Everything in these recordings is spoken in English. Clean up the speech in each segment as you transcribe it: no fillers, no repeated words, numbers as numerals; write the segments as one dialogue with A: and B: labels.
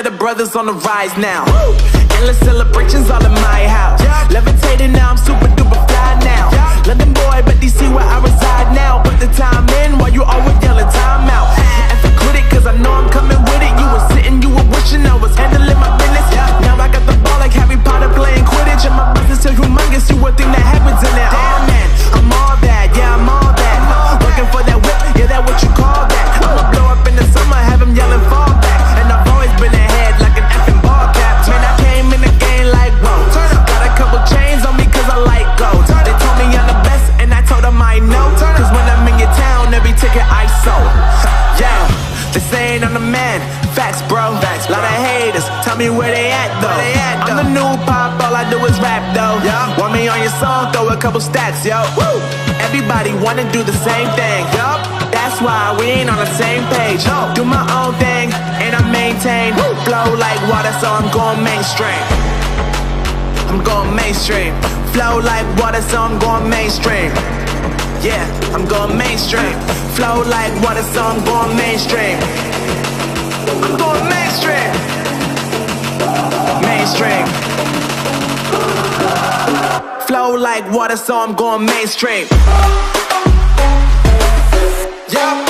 A: of the brothers on the rise now. Endless celebrations all in my house. Levitating now, I'm super duper fly now. London boy, but DC where I reside now. Put the time in while you always yelling time out. And for critic, cause I know I'm coming with it. You were sitting, you were wishing I was handling my business. Now I got the ball like Harry Potter playing Quidditch. And my business is humongous, you would think that happens in there. Damn man, I'm all that, yeah I'm all that. Working for that whip, yeah that what you call that. I'ma blow up in the summer, have him yelling fall back. And I've always been ahead like an effing ball cap. Man, I came in the game like whoa. Got a couple chains on me cause I like gold. They told me I'm the best and I told them I know. Cause when I'm in your town, every ticket I sold. Yeah, they saying I'm the man. Facts bro, lot of haters, tell me where they at though. I'm the new pop, all I do is rap though. Want me on your song, throw a couple stacks, yo. Everybody wanna do the same thing, that's why we ain't on the same page. Do my own thing, and I maintain. Flow like water, so I'm going mainstream. I'm going mainstream. Flow like water, so I'm going mainstream. Yeah, I'm going mainstream. Flow like water, so I'm going mainstream. I'm going mainstream. Mainstream. Flow like water, so I'm going mainstream. Yeah.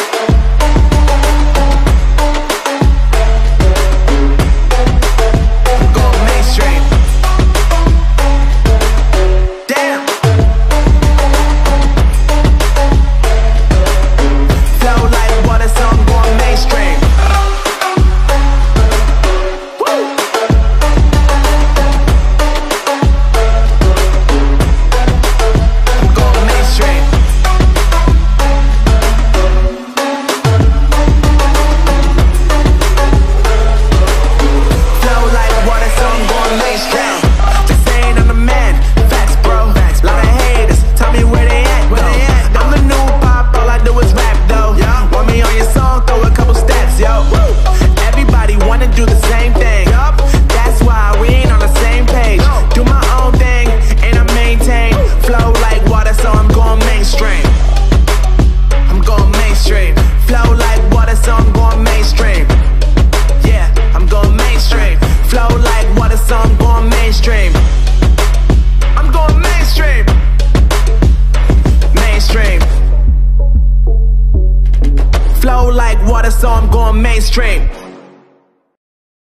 A: Flow like water, so I'm going mainstream.